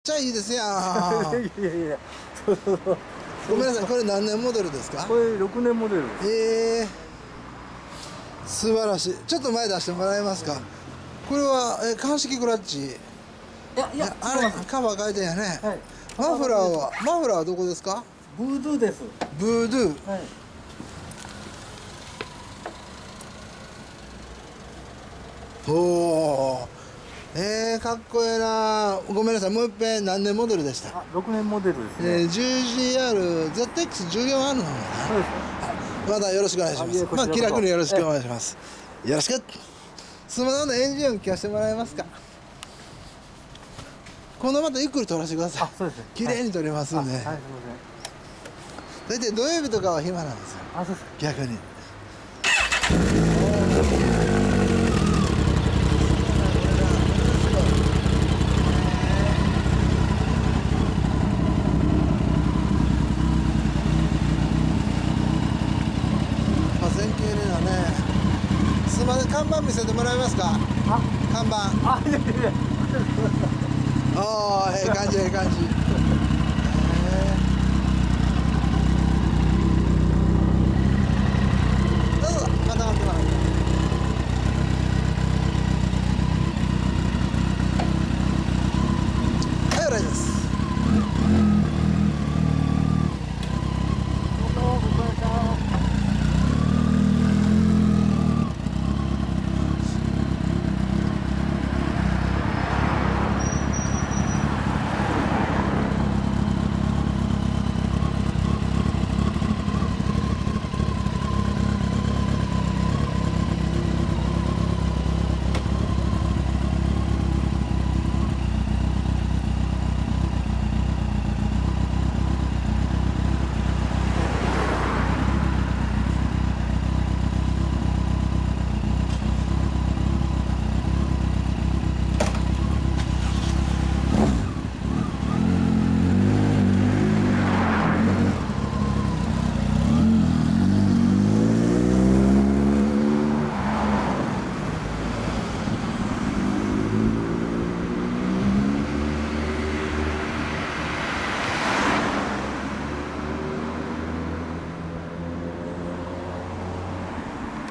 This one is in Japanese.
ちゃいいですやん。 いやいや、そうそうそう。 ごめんなさい、これ何年モデルですか？ これ6年モデルです。 素晴らしい。ちょっと前出してもらえますか？これは鑑識クラッチ。 いや、 あれカバー変えてんやね。 はい。 マフラーはどこですか？ ブードゥです。 ブードゥ。 はい。 おお。かっこええな。ごめんなさい、もう一遍何年モデルでした？ あ、6年モデルですね。 10GR、ZX14 あるのかな。 そうです。 またよろしくお願いします。まあ気楽によろしくお願いします。よろしく。すみません、エンジン音聞かせてもらえますか？今度またゆっくり撮らせてください。 あ、そうですね。 綺麗に撮れますんで。はい、すみません。大体土曜日とかは暇なんですよ。 あ、そうです。 逆に。全景レナね。すみません、看板見せてもらえますか？看板。 あ、いやいやいや。 ああ、ええ感じ、ええ感じ。